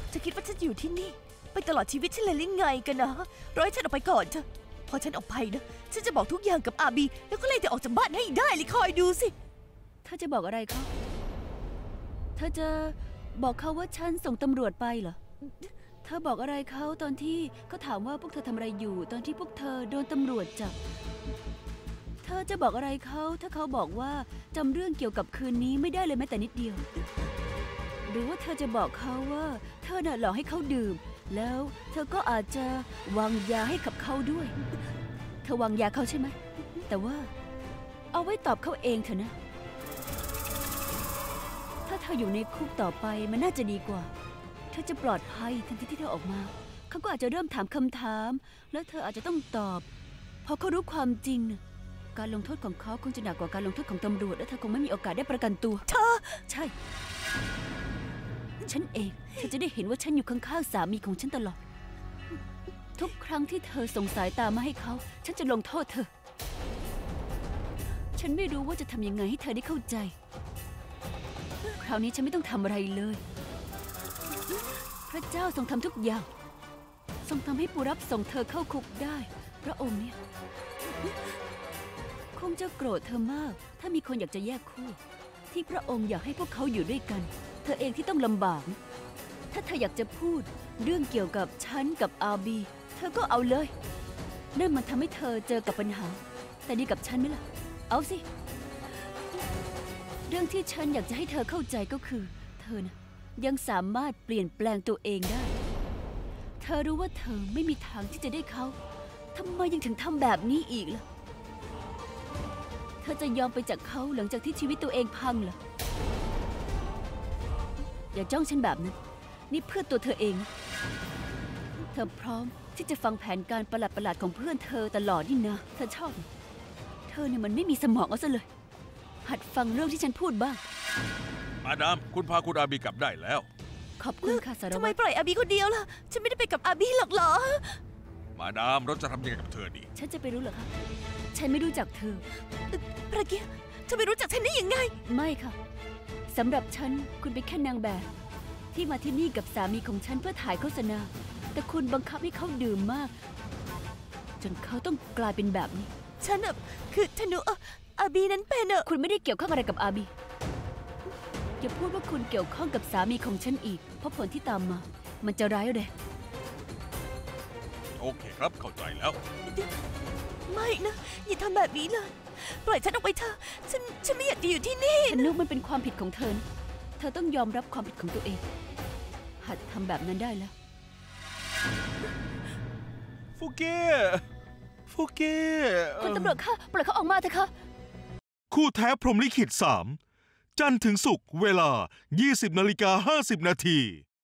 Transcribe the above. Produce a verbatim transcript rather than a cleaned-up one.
จะคิดว่าฉันอยู่ที่นี่ไปตลอดชีวิตฉันเลยหรือไงกันนะรอให้ฉันออกไปก่อนเถอะพอฉันออกไปนะฉันจะบอกทุกอย่างกับอาบีแล้วก็ไล่เธอออกจากบ้านให้ได้เลยคอยดูสิเธอจะบอกอะไรเขาเธอจะบอกเขาว่าฉันส่งตำรวจไปเหรอเธอบอกอะไรเขาตอนที่เขาถามว่าพวกเธอทำอะไรอยู่ตอนที่พวกเธอโดนตำรวจจับเธอจะบอกอะไรเขาถ้าเขาบอกว่าจำเรื่องเกี่ยวกับคืนนี้ไม่ได้เลยแม้แต่นิดเดียวหรือว่าเธอจะบอกเขาว่าเธอน่ะหลอกให้เขาดื่มแล้วเธอก็อาจจะวางยาให้กับเขาด้วยเธอวางยาเขาใช่ไหมแต่ว่าเอาไว้ตอบเขาเองเถอะนะถ้าเธออยู่ในคุกต่อไปมันน่าจะดีกว่าเธอจะปลอดภัยทันทีที่เธอออกมาเขาก็อาจจะเริ่มถามคำถามแล้วเธออาจจะต้องตอบพอเขารู้ความจริงการลงโทษของเขาคงจะหนักกว่าการลงโทษของตำรวจและเธอคงไม่มีโอกาสได้ประกันตัวเธอใช่ฉันเองเธอจะได้เห็นว่าฉันอยู่ข้างๆสามีของฉันตลอดทุกครั้งที่เธอส่งสายตามาให้เขาฉันจะลงโทษเธอฉันไม่รู้ว่าจะทำยังไงให้เธอได้เข้าใจคราวนี้ฉันไม่ต้องทำอะไรเลยพระเจ้าทรงทำทุกอย่างทรงทำให้ปูรับส่งเธอเข้าคุกได้พระองค์เนี่ยคงจะโกรธเธอมากถ้ามีคนอยากจะแยกคู่ที่พระองค์อยากให้พวกเขาอยู่ด้วยกันเธอเองที่ต้องลำบากถ้าเธออยากจะพูดเรื่องเกี่ยวกับฉันกับอาบีเธอก็เอาเลยนั่นมันทำให้เธอเจอกับปัญหาแต่ดีกับฉันไหมล่ะเอาสิเรื่องที่ฉันอยากจะให้เธอเข้าใจก็คือเธอนะยังสามารถเปลี่ยนแปลงตัวเองได้เธอรู้ว่าเธอไม่มีทางที่จะได้เขาทำไมยังถึงทำแบบนี้อีกล่ะเธอจะยอมไปจากเขาหลังจากที่ชีวิตตัวเองพังเหรออย่าจ้องฉันแบบนั้นนี่เพื่อตัวเธอเองเธอพร้อมที่จะฟังแผนการประหลาดๆของเพื่อนเธอตลอดนี่นะเธอชอบเธอเนี่ยมันไม่มีสมองเอาซะเลยหัดฟังเรื่องที่ฉันพูดบ้างมาดามคุณพาคุณอาบีกลับได้แล้วขอบคุณค่ะสารวัตรทำไมปล่อยอาบีคนเดียวล่ะฉันไม่ได้ไปกับอาบีหรอกเหรอมาดามเราจะทำยังไงกับเธอดีฉันจะไปรู้เหรอคะฉันไม่รู้จักเธอประเกียร์เธอไม่รู้จักฉันได้ยังไงไม่ค่ะสำหรับฉันคุณเป็นแค่นางแบบที่มาที่นี่กับสามีของฉันเพื่อถ่ายโฆษณาแต่คุณบังคับให้เขาดื่มมากจนเขาต้องกลายเป็นแบบนี้ฉันแบบคือธนุอาบีนั้นเป็นเออคุณไม่ได้เกี่ยวข้องอะไรกับอาบีอย่าพูดว่าคุณเกี่ยวข้องกับสามีของฉันอีกเพราะผลที่ตามมามันจะร้ายแรงโอเคครับเข้าใจแล้วไม่นะอย่าทำแบบนี้เลยปล่อยฉันออกไปเถอะฉันฉันไม่อยากจะอยู่ที่นี่ธนุมันเป็นความผิดของเธอเธอต้องยอมรับความผิดของตัวเองหัดทำแบบนั้นได้แล้วฟูเก้ฟูเก้คุณตำรวจคะปล่อยเขาออกมาเถอะค่ะคู่แท้พรหมลิขิตสามจันทร์ถึงศุกร์เวลา ยี่สิบนาฬิกาห้าสิบนาที